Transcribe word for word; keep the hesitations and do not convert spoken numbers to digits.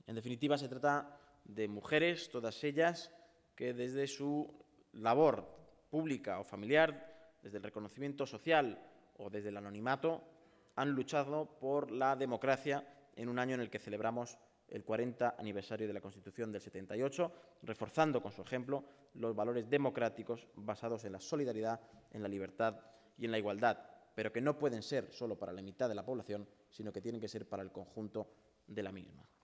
En definitiva, se trata de mujeres, todas ellas, que desde su labor pública o familiar, desde el reconocimiento social o desde el anonimato, han luchado por la democracia en un año en el que celebramos el cuarenta aniversario de la Constitución del setenta y ocho, reforzando con su ejemplo los valores democráticos basados en la solidaridad, en la libertad y en la igualdad, pero que no pueden ser solo para la mitad de la población, sino que tienen que ser para el conjunto de la misma.